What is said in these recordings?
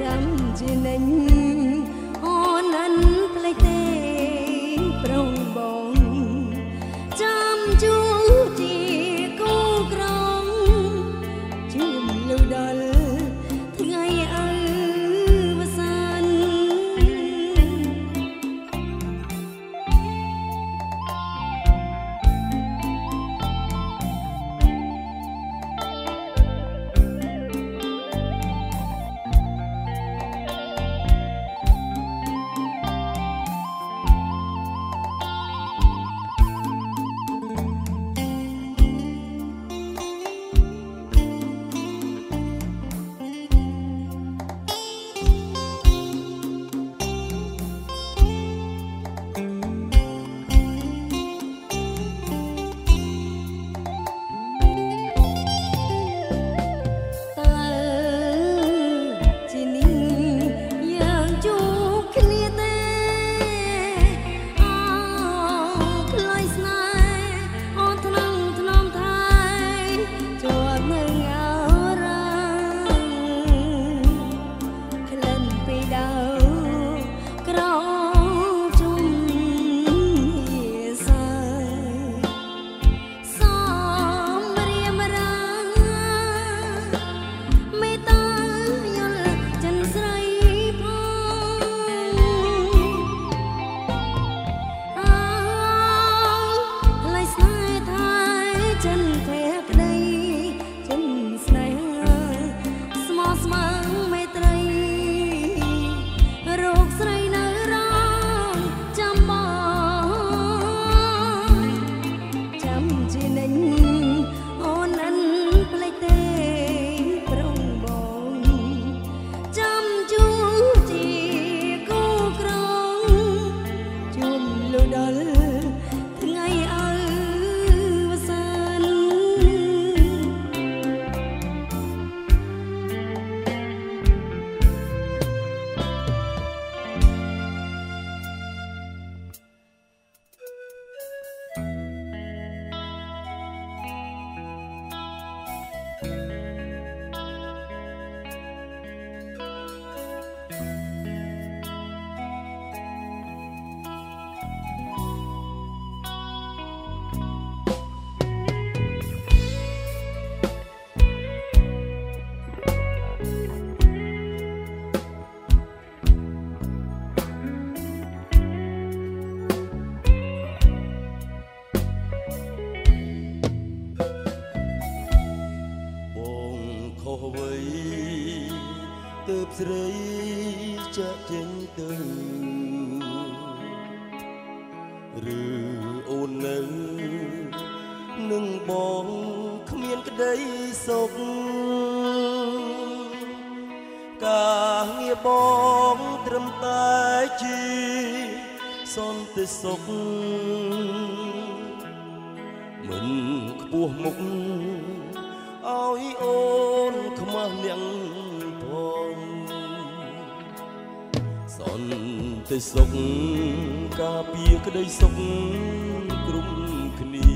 ចាំជានិញអូនนั้นផ្លេចទេប្រងបងចាំជួជាគូក្រងជឿមលុដល់ថ្ងៃអើវសានទើបស្រីចាក់ចេញទៅឬអូននៅនឹងបងគ្មានក្តីសុខការងារបងត្រឹមតែជាសន្តិសុខមិនខ្ពស់មុខឲ្យអូនខ្មាស់នាងសន្តិសុខការពារក្តីសុខគ្រប់គ្នា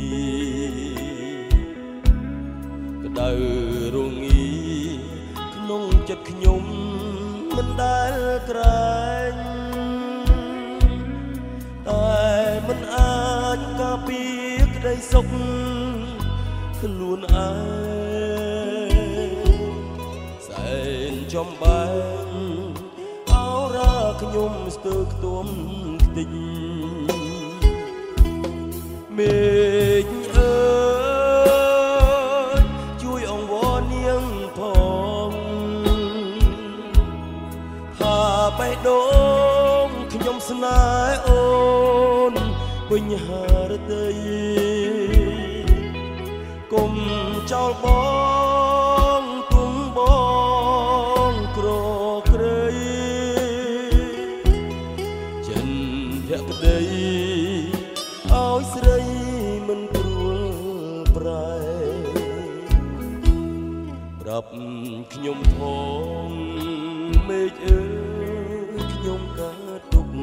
ក្តៅរងាក្នុងចិត្តខ្ញុំមិនដែលក្រែងតែមិនអាចការពារក្តីសុខខ្លួនឯងសែនចំបែងខ្ញុំស្ទើរខ្ទមខ្ទេចមេឃអើយជួយអង្វរនាងផងថាបេះដូងខ្ញុំស្នេហ៍អូនបញ្ហារតីកុំចោលបងទុំបងក្រក្រៃក្តីឲ្យស្រីមិនព្រួលប្រែប្រាប់ខ្ញុំផងមេឃអើយខ្ញុំកើតទុក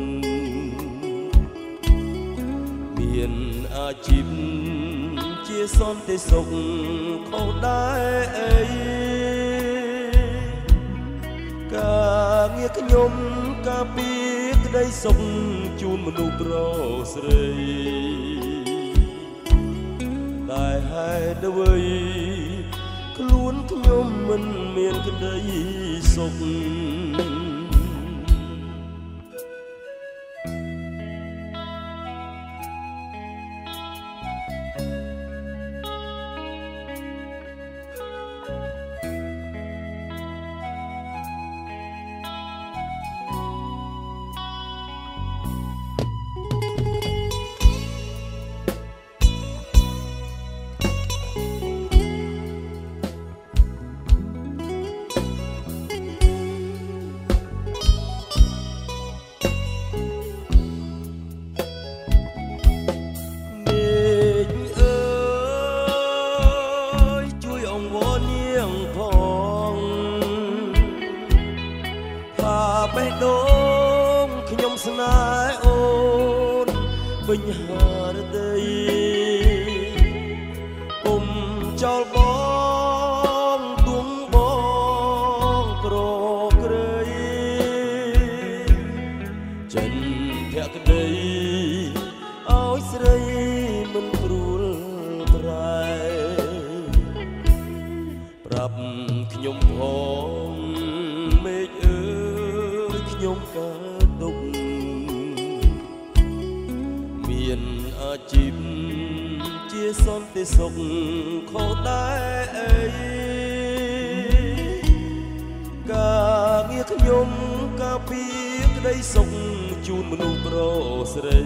មានអាជីពជាសន្តិសុខខុសដែរអីកាងារខ្ញុំការពីក្តីសុខជូនមនុស្សប្រុសស្រីតែហេតុអ្វីខ្លួនខ្ញុំមិនមានក្តីសុខបេះដូងខ្ញុំស្នេហ៍អូនវិញហារតីគុំចោលបងទុំបងក្រក្រៃចិនភក្តីឲ្យស្រីមិនព្រួលប្រែប្រាប់ខ្ញុំផងមេឃអើយខ្ញុំកើតទុកមានអាជីពជាសន្តិសុខខុសដែរអីការងារខ្ញុំការពារក្តីសុខជូនមនុស្សប្រុសស្រី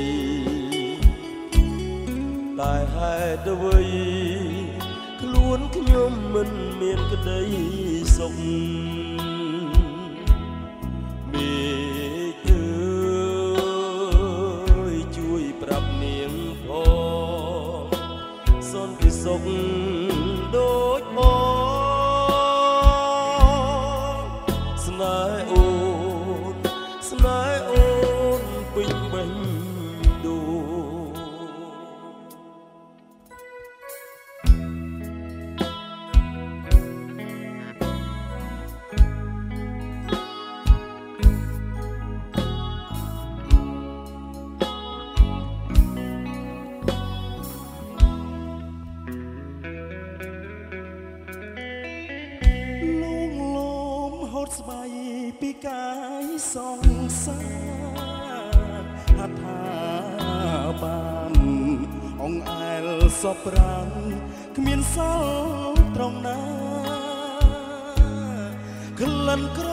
តែហេតុអ្វីខ្លួនខ្ញុំមិនមានក្តីសុខមេឃអើយជួយប្រាប់នាងផងសន្តិសុខដូចបងស្នេហ៍អូនស្នេហ៍អូនពេញបេះដូងស្បែកពីកាយសងសាហដ្ឋាបានអងអែលសពប្រាំងគ្មានសល់ត្រង់ណាក្លិនក្រ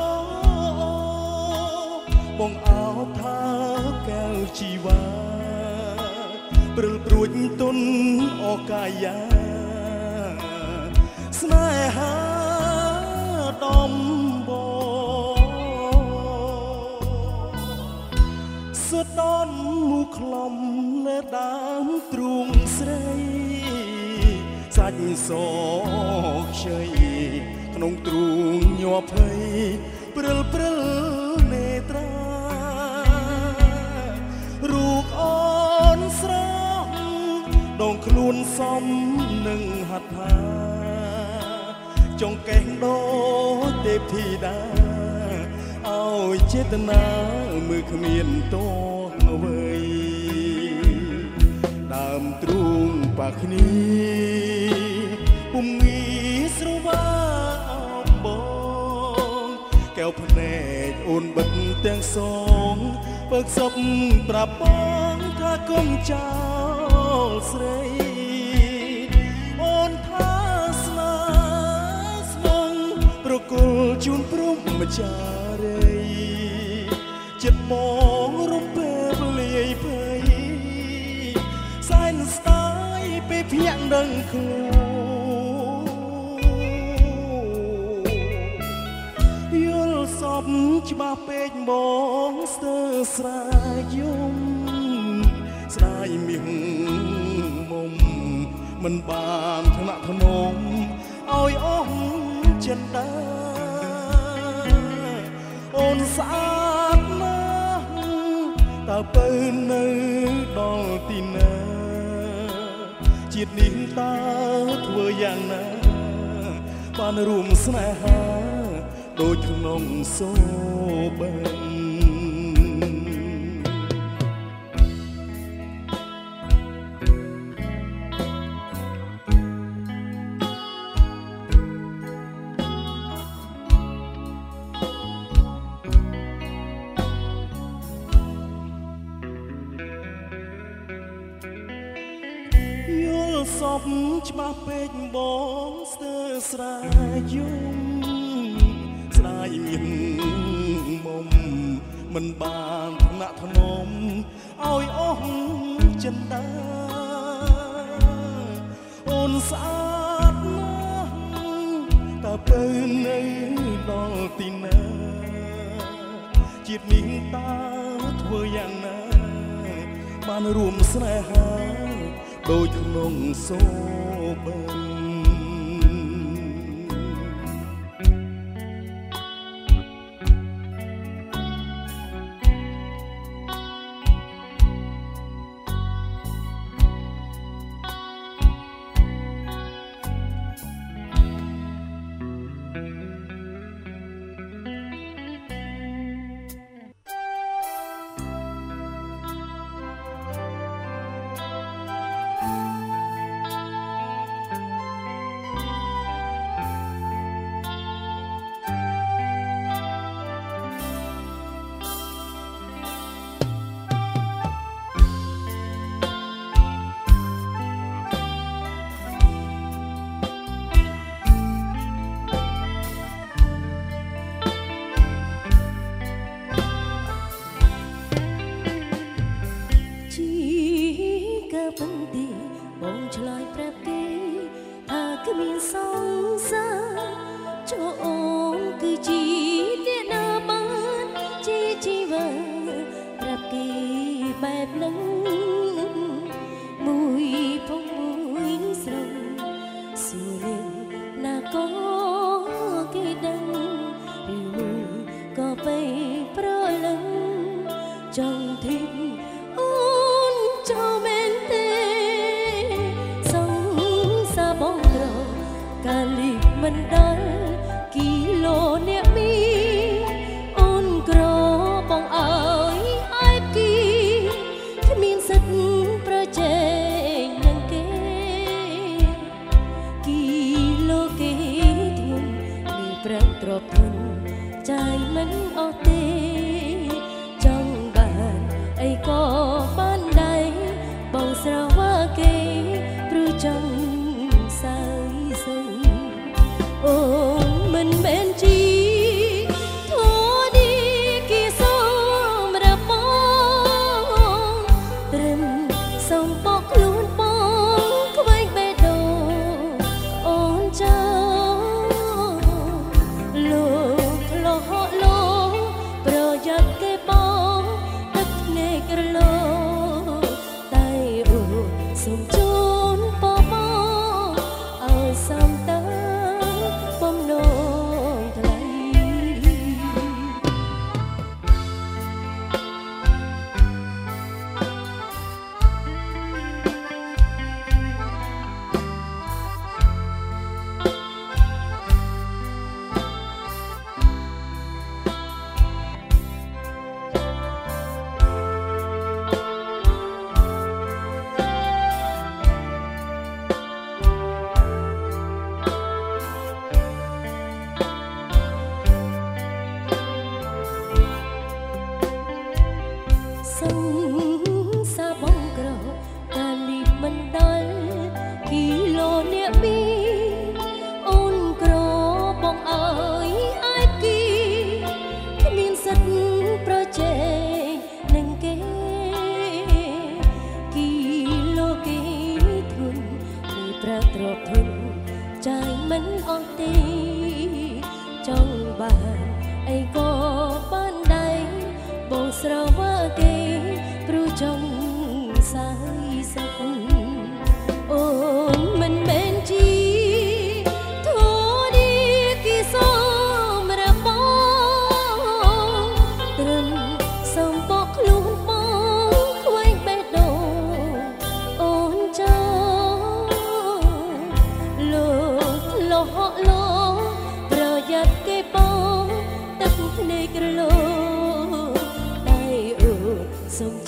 បងអោបថាកែវជីវ៉ាព្រិលព្រួចទុនអកាយាស្នេហាដំសដនមូខ្លំលើដើមទ្រូងស្រីសាច់សខ្ចីក្នុងទ្រូងញ័រភ័យព្រិលព្រិលនេត្រារូបអូនស្រស់ដងខ្លួនសំនឹងហត្ថាចង់កេះដូរទេពធីតាឲ្យចេតនាមើលគ្មានតអ្វីដើមទ្រូងប៉ាគ្នាពុំងាយស្រវាបងកែវភ្នែកអូនបិទទាំងសងពើសពប្រាប់បងថាកុំចោលស្រីអូនថាស្នេហ៍ស្នងប្រគល់ជូនព្រំម្ចារីចិត្តបងរំពើលាយភ័យសែនស្ដាយពេលភ្ញាក់ដឹងខ្លួនយល់សពច្បាស់ពេកបងស្ទើរស្រែកយំស្ដាយមាសមុំមិនបានថ្នាក់ធ្នមឲ្យអស់ចិនដាអូនស្អាតណាស់តើពើនៅដល់ទីណាជាតិនេះតើធ្វើយ៉ាងណាបានរួមស្នេហាដូចក្នុងសូបិនសពច្បាស់ពេកបងស្ទើរស្រែយំស្ដាយមានមុំមិនបានថ្នាក់ថ្នមឲ្យអស់ចិនដាអូនស្អាតណាស់តើពើនៅដល់ទីណាជាតិនេះតើធ្វើយ៉ាងណាបានរួមស្នេហាដូចក្នុងសូបិនបន្ទីបងឆ្លើយប្រាប់គេថាគ្មានសង្សារចូលអូនគឺជាអ្នកណាបានជាជីវិតប្រាប់គេបែបហ្នឹងមួយផងមួយស្រងសួរណាក៏គេដឹងឬមួយក៏បីប្រលឹងចង់ធីបអូនចូលមែនកាលីមិនដល់គីឡូអ្នកមីអូនក្របងអើយអាយគីគ្មានសិទ្ធប្រជែងនឹងគេគីឡូគេធ្ងន់មានប្រឹងទ្រពធនចាយមិនអស់ទេចង់បានអីក៏បានដែរបងស្រវាគេព្រោះចង់សាយសូនអូនមិនមែនជីធូឌីគេសូមរាប់បងត្រឹមសូមបកខ្លួនបងក្វែងបេះដូងអូនចៅលោកក្លោហក់លោប្រយ័ត្នគេបងទឹកភ្នែករលោតែអូនសូមជូនបងឲ្យសំតើបំណងថ្លៃសង្សារបងក្រកាលីមិនដល់គីឡូអ្នកមីអូនក្របងអើយអាយគីគ្មានសិទ្ធប្រជែងនឹងគេគីឡូគេធ្ងន់មានប្រឹងទ្រពធនចាយមិនអស់ទេចង់បានអីក៏បានដែរបងស្រវាគេក្រឡូតែអូនសុំ